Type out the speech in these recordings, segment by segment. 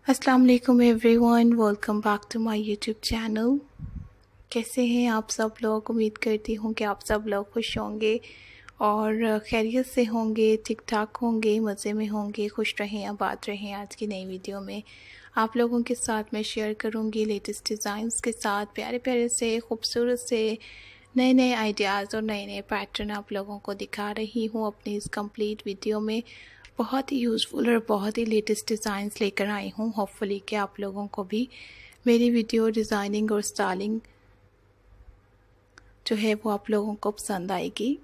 अस्सलाम वालेकुम everyone, welcome back to my YouTube channel. कैसे हैं आप सब लोग? उम्मीद करती हूँ कि आप सब लोग खुश होंगे और खैरियत से होंगे, ठीक ठाक होंगे, मज़े में होंगे, खुश रहें, आबाद रहें। आज की नई वीडियो में आप लोगों के साथ मैं शेयर करूँगी लेटेस्ट डिज़ाइंस के साथ, प्यारे प्यारे से, खूबसूरत से नए नए आइडियाज़ और नए नए पैटर्न आप लोगों को दिखा रही हूँ अपनी इस कंप्लीट वीडियो में। बहुत ही यूज़फुल और बहुत ही लेटेस्ट डिज़ाइंस लेकर आई हूँ। होपफुली कि आप लोगों को भी मेरी वीडियो डिज़ाइनिंग और स्टाइलिंग जो है वो आप लोगों को पसंद आएगी।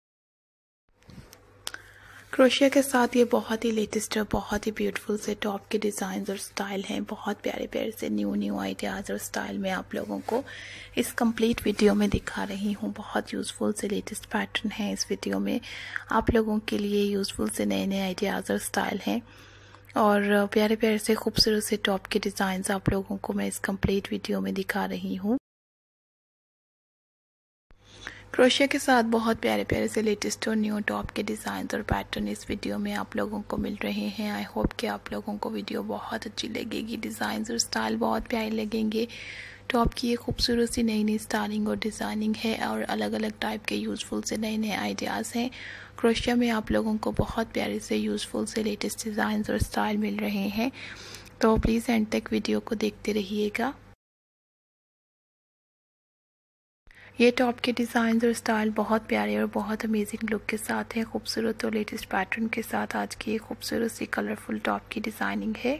क्रोशिया के साथ ये बहुत ही लेटेस्ट और बहुत ही ब्यूटीफुल से टॉप के डिज़ाइन और स्टाइल हैं। बहुत प्यारे प्यारे से न्यू आइडियाज़ और स्टाइल में आप लोगों को इस कंप्लीट वीडियो में दिखा रही हूँ। बहुत यूज़फुल से लेटेस्ट पैटर्न है इस वीडियो में आप लोगों के लिए। यूज़फुल से नए नए आइडियाज़ और स्टाइल हैं और प्यारे प्यारे से खूबसूरत से टॉप के डिज़ाइन आप लोगों को मैं इस कंप्लीट वीडियो में दिखा रही हूँ। क्रोशिया के साथ बहुत प्यारे प्यारे से लेटेस्ट और न्यू टॉप के डिज़ाइन और पैटर्न इस वीडियो में आप लोगों को मिल रहे हैं। आई होप कि आप लोगों को वीडियो बहुत अच्छी लगेगी। डिज़ाइन और स्टाइल बहुत प्यारे लगेंगे। टॉप की ये खूबसूरत सी नई नई स्टाइलिंग और डिज़ाइनिंग है और अलग अलग टाइप के यूज़फुल से नए नए आइडियाज़ हैं। क्रोशिया में आप लोगों को बहुत प्यारे से यूज़फुल से लेटेस्ट डिज़ाइन और स्टाइल मिल रहे हैं, तो प्लीज़ एंड तक वीडियो को देखते रहिएगा। ये टॉप के डिज़ाइन और स्टाइल बहुत प्यारे और बहुत अमेजिंग लुक के साथ है। खूबसूरत और लेटेस्ट पैटर्न के साथ आज की ये खूबसूरत सी कलरफुल टॉप की डिज़ाइनिंग है।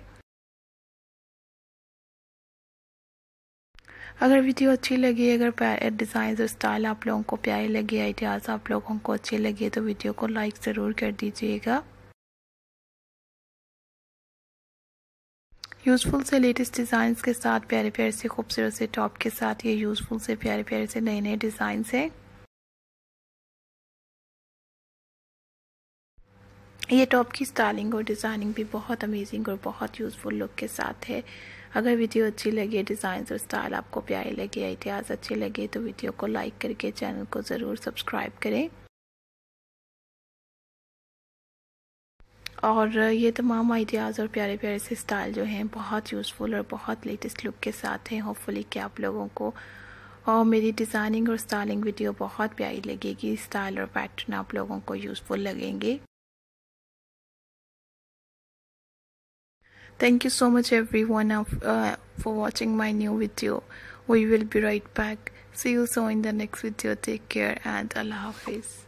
अगर वीडियो अच्छी लगी, अगर डिज़ाइन और स्टाइल आप लोगों को प्यारे लगे, आइडियाज़ आप लोगों को अच्छे लगे, तो वीडियो को लाइक ज़रूर कर दीजिएगा। यूज़फुल से लेटेस्ट डिज़ाइंस के साथ प्यारे प्यारे से खूबसूरत से टॉप के साथ ये यूज़फुल से प्यारे प्यारे से नए नए डिज़ाइंस हैं। ये टॉप की स्टाइलिंग और डिज़ाइनिंग भी बहुत अमेजिंग और बहुत यूज़फुल लुक के साथ है। अगर वीडियो अच्छी लगे, डिज़ाइन और स्टाइल आपको प्यारे लगे, आइडियाज़ अच्छे लगे, तो वीडियो को लाइक करके चैनल को ज़रूर सब्सक्राइब करें। और ये तमाम आइडियाज़ और प्यारे प्यारे से स्टाइल जो हैं बहुत यूज़फुल और बहुत लेटेस्ट लुक के साथ हैं। होपफुली कि आप लोगों को और मेरी डिज़ाइनिंग और स्टाइलिंग वीडियो बहुत प्यारी लगेगी। स्टाइल और पैटर्न आप लोगों को यूज़फुल लगेंगे। Thank you so much everyone for watching my new video. We will be right back. See you soon in the next video. Take care and Allah Hafiz.